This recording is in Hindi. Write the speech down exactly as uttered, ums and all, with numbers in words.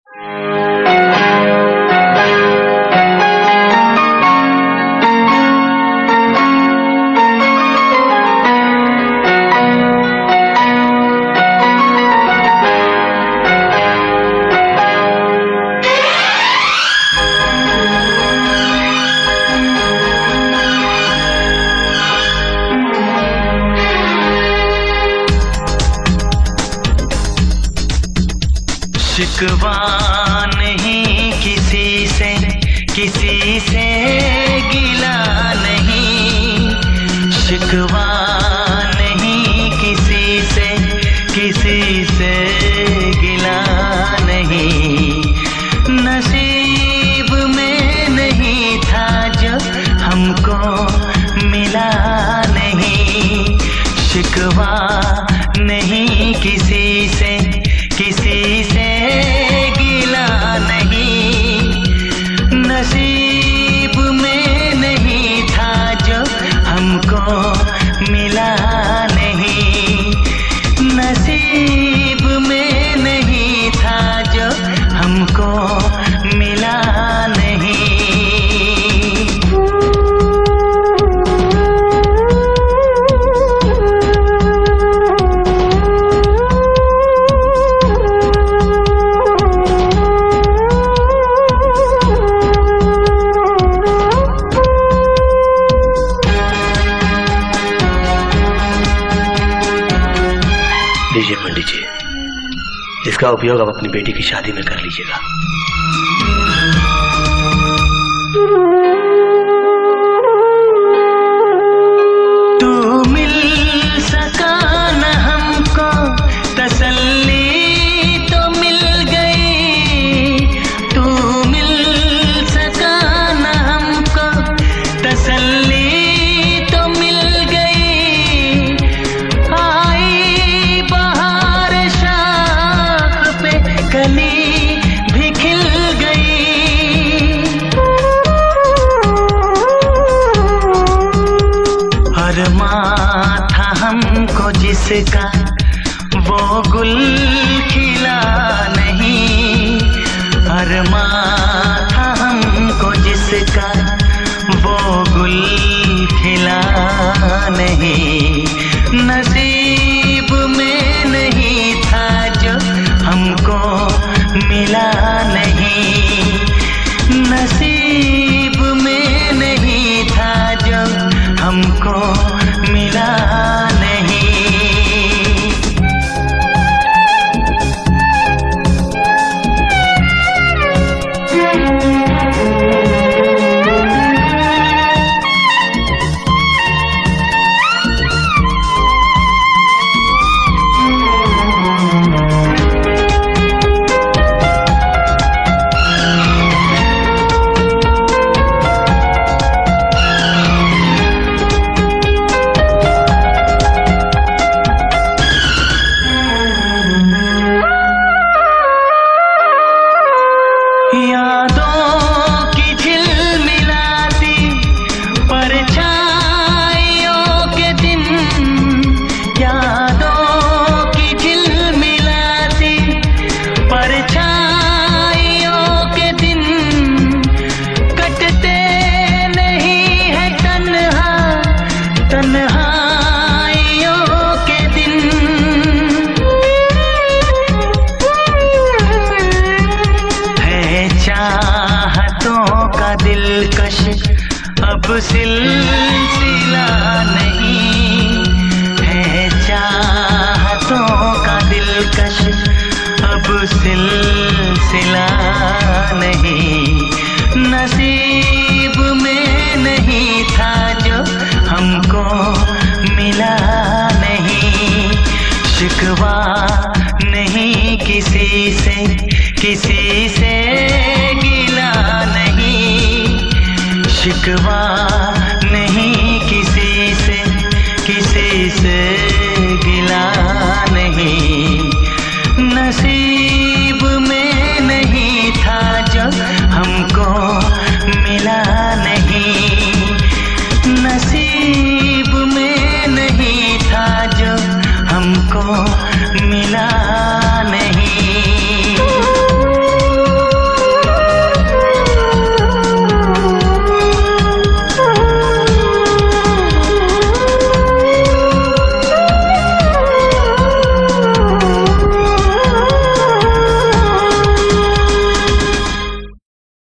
शिकवा नहीं किसी से, किसी से गिला नहीं, शिकवा नहीं किसी से, किसी से गिला नहीं। नसीब में नहीं था जो हमको मिला नहीं, शिकवा नहीं किसी से, किसी से गिला नहीं। नसीब में नहीं था जो हमको मिला नहीं, नसीब में नहीं था जो हमको मिला नहीं। लीजिए पंडित जी, इसका उपयोग आप अपनी बेटी की शादी में कर लीजिएगा। तू मिल सका न हमको तसल्ली तो मिल गई, तू मिल सका न हमको तसल्ली तो मिल गई। आई बहार शाख पे कली भी खिल गई। अरमां था हमको जिसका वो गुल खिला नहीं, अरमां था हमको जिसका वो गुल खिला नहीं। नसीब में नहीं था जो हमको मिला नहीं, नसीब में नहीं था जो हमको मिला नहीं। यादों की झिलमिलाती परछाइयों के दिन, यादों की झिलमिलाती परछाइयों के दिन कटते नहीं है तन्हा, तन्हाइयों के दिन। चाहतों का दिलकश अब सिलसिला नहीं है, चाहतों का दिलकश अब सिलसिला नहीं। नसीब में नहीं था जो हमको मिला नहीं, शिकवा नहीं किसी से, किसी से गिला नहीं, शिकवा नहीं किसी से, किसी से गिला नहीं।